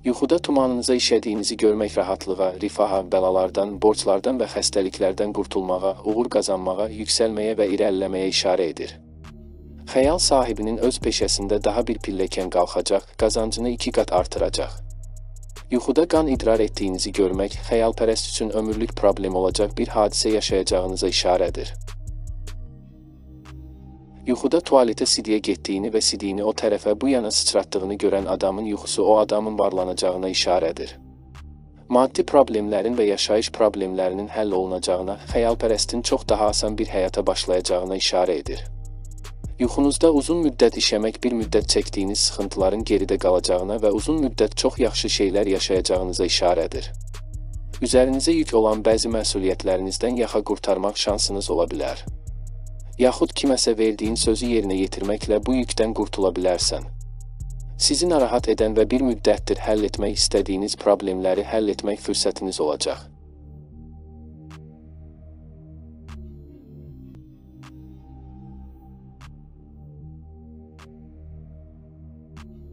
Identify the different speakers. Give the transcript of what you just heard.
Speaker 1: Yuxuda tumanınıza işədiyinizi görmək rahatlığa, rifaha, bəlalardan, borclardan və xəstəliklərdən qurtulmağa, uğur qazanmağa, yüksəlməyə və irəliləməyə işarə edir. Xəyal sahibinin öz peşəsində daha bir pilləkən qalxacaq, qazancını 2 qat artıracaq. Yuxuda qan idrar etdiyinizi görmək, xəyalpərəst üçün ömürlük problem olacaq bir hadisə yaşayacağınıza işarədir. Yuxuda tualetə sidyə getdiyini və sidiyini o tərəfə bu yana sıçratdığını görən adamın yuxusu o adamın varlanacağına işarədir. Maddi problemlərin və yaşayış problemlərinin həll olunacağına, xəyalpərəstin çox daha asan bir həyata başlayacağına işarə edir. Yuxunuzda uzun müddət işəmək bir müddət çəkdiyiniz sıxıntıların geridə qalacağına və uzun müddət çox yaxşı şeylər yaşayacağınıza işarədir. Üzərinizə yük olan bəzi məsuliyyətlərinizdən yaxa qurtarmaq şansınız ola bilər. Yaxud kiməsə verdiyin sözü yerinə yetirməklə bu yükdən qurtula bilərsən. Sizi narahat edən və bir müddətdir həll etmək istədiyiniz problemləri həll etmək fürsətiniz olacaq.